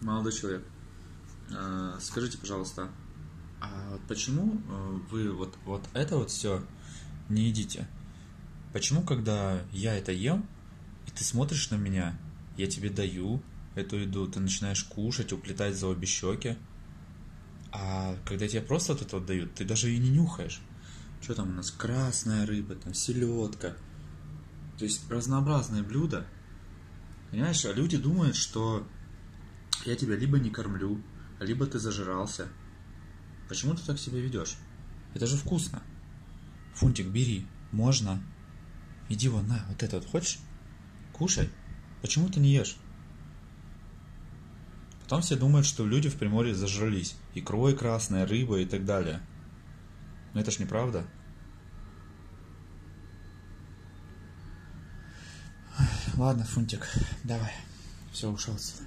Молодой человек, скажите, пожалуйста, а вот почему вы вот это вот все не едите? Почему, когда я это ем, и ты смотришь на меня, я тебе даю эту еду, ты начинаешь кушать, уплетать за обе щеки, а когда тебе просто вот это вот дают, ты даже и не нюхаешь. Что там у нас? Красная рыба, там селедка. То есть разнообразные блюда. Понимаешь, а люди думают, что я тебя либо не кормлю, либо ты зажирался. Почему ты так себя ведешь? Это же вкусно. Фунтик, бери. Можно. Иди вон, на, вот это вот хочешь? Кушай. Почему ты не ешь? Потом все думают, что люди в Приморье зажрались. Икрой красная, рыба и так далее. Но это ж неправда. Ладно, Фунтик, давай. Все, ушел.